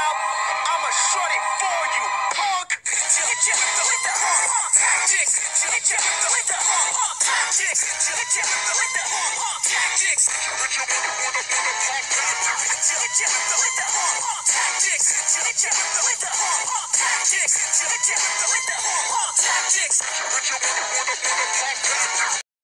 out. I'm a shorty for you, punk. Hit ya with the tactics. Hit ya with the tactics. Hit ya with the tactics. Hit ya with the tactics. Hit ya with the tactics. Hit ya with the tactics. Hit ya with the tactics.